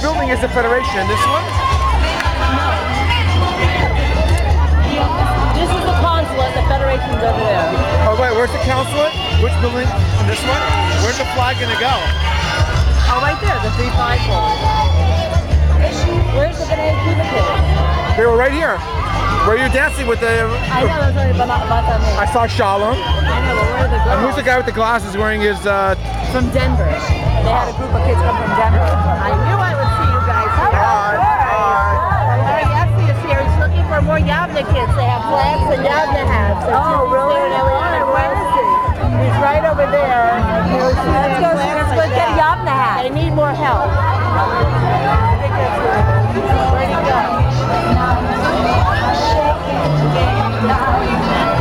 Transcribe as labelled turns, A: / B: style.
A: building is the Federation? This one?
B: No. This is the Consulate, the Federation's over there.
A: Oh wait, where's the Counselate? Which building? This one? Where's the flag gonna go?
B: Oh, right there, the 3 flagpole. Where's the banana Cuba kids?
A: They were right here. Where you're dancing with the...
B: I know, that's only about that.
A: I saw Shalom.
B: I know, but where are the girls?
A: And who's the guy with the glasses wearing his...
B: From Denver. They had a group of kids come from Denver. I knew I would see you guys here. Larry Essie is here. He's looking for more Yavna kids. They have flags and Yavna hats. Oh, really? Where is he? He's right over there. Let's go get a Yavna hat. They need more help. Where'd he go?